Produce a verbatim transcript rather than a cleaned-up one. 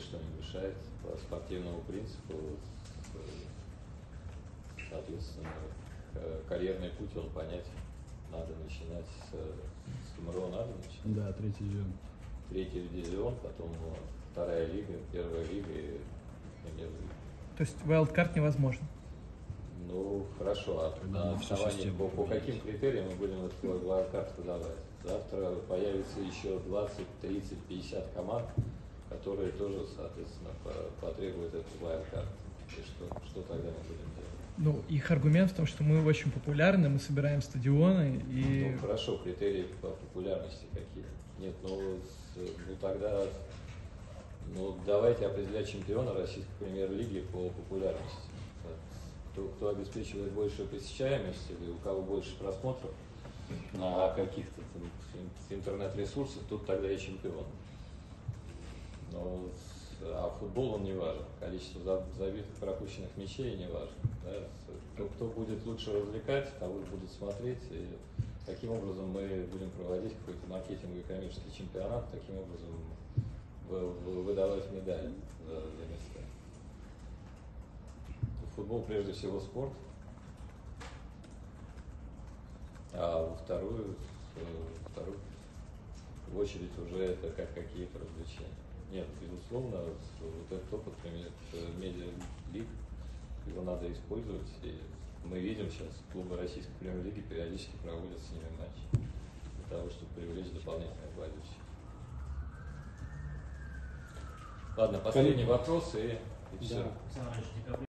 ничто не мешает по спортивному принципу. Соответственно, карьерный путь, он понятен. Надо начинать с, с КМРО, надо начинать. Да, третий дивизион. Третий дивизион, потом вторая лига, первая лига и премьер-лига. То есть вайлдкарт невозможно? Ну, хорошо, а на основании, по, по каким критериям мы будем этот вайлдкарт подавать? Завтра появится еще двадцать, тридцать, пятьдесят команд, которые тоже, соответственно, потребуют этот вайлдкарт. И что, что тогда мы будем делать? Ну, их аргумент в том, что мы очень популярны, мы собираем стадионы и... Ну, хорошо, критерии по популярности какие? Нет, ну, ну тогда, ну, давайте определять чемпиона российской премьер-лиги по популярности. Кто, кто обеспечивает большую посещаемость или у кого больше просмотров на каких-то интернет-ресурсах, тут тогда и чемпион. Но, а футбол он не важен, количество забитых пропущенных мячей не важно. Да? Кто, кто будет лучше развлекать, того будет смотреть, и каким образом мы будем проводить какой-то маркетинговый коммерческий чемпионат, таким образом выдавать медали за, за места. Футбол прежде всего спорт, а во вторую, вторую в очередь уже это как какие-то развлечения. Нет, безусловно, вот этот опыт, медиа-лиг, его надо использовать. И мы видим сейчас, клубы российской премьер-лиги периодически проводят с ними матчи для того, чтобы привлечь дополнительных болельщиков. Ладно, последний вопрос и, и все. Да.